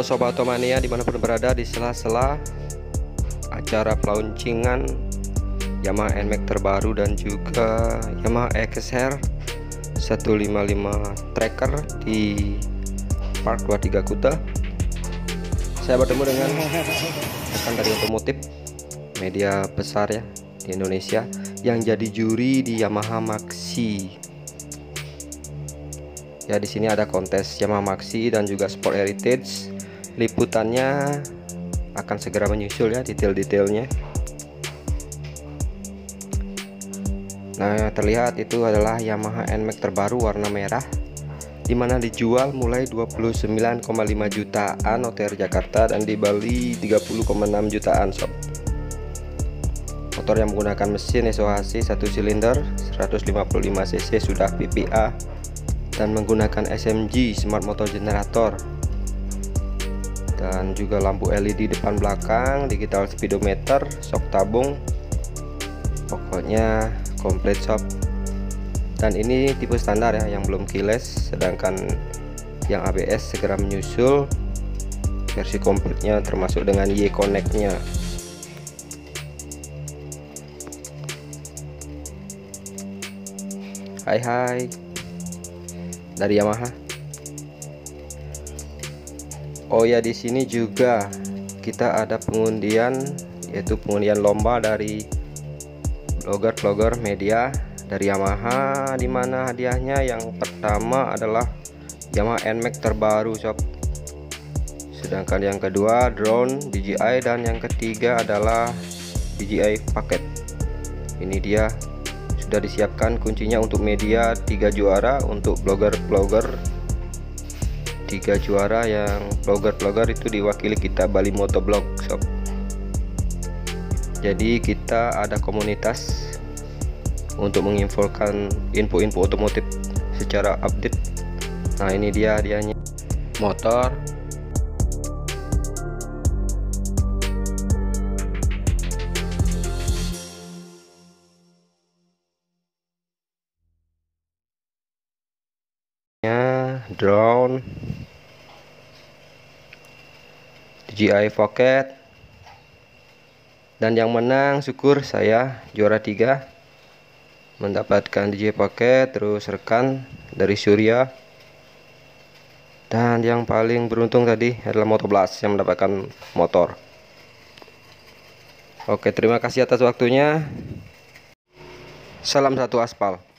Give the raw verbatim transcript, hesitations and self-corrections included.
Halo Sobat Otomania dimanapun berada, di sela-sela acara pelauncingan Yamaha N MAX terbaru dan juga Yamaha X R seratus lima puluh lima Tracker di Park dua puluh tiga Kuta. Saya bertemu dengan rekan dari otomotif media besar ya di Indonesia yang jadi juri di Yamaha Maxi. Ya, di sini ada kontes Yamaha Maxi dan juga Sport Heritage. Liputannya akan segera menyusul ya, detail-detailnya. Nah, terlihat itu adalah Yamaha N MAX terbaru warna merah, dimana dijual mulai dua puluh sembilan koma lima jutaan O T R Jakarta dan di Bali tiga puluh koma enam jutaan sob. Motor yang menggunakan mesin S O H C satu silinder seratus lima puluh lima cc sudah P P A dan menggunakan S M G Smart Motor Generator, dan juga lampu L E D depan belakang, digital speedometer, shock tabung, pokoknya komplit sob. Dan ini tipe standar ya, yang belum keyless, sedangkan yang A B S segera menyusul versi komplitnya termasuk dengan Y Connect nya. Hai hai dari Yamaha. Oh ya, di sini juga kita ada pengundian, yaitu pengundian lomba dari blogger-blogger media dari Yamaha, dimana hadiahnya yang pertama adalah Yamaha N MAX terbaru sob, sedangkan yang kedua drone D J I, dan yang ketiga adalah D J I paket. Ini dia sudah disiapkan kuncinya untuk media, tiga juara untuk blogger-blogger, tiga juara yang blogger-blogger itu diwakili kita Bali Motovlog sob. Jadi kita ada komunitas untuk menginfokan info-info otomotif secara update. Nah, ini dia hadiahnya, motor, drone, D J I Pocket, dan yang menang syukur saya juara tiga mendapatkan D J I Pocket, terus rekan dari Surya, dan yang paling beruntung tadi adalah Motoblast yang mendapatkan motor. Oke, terima kasih atas waktunya. Salam satu aspal.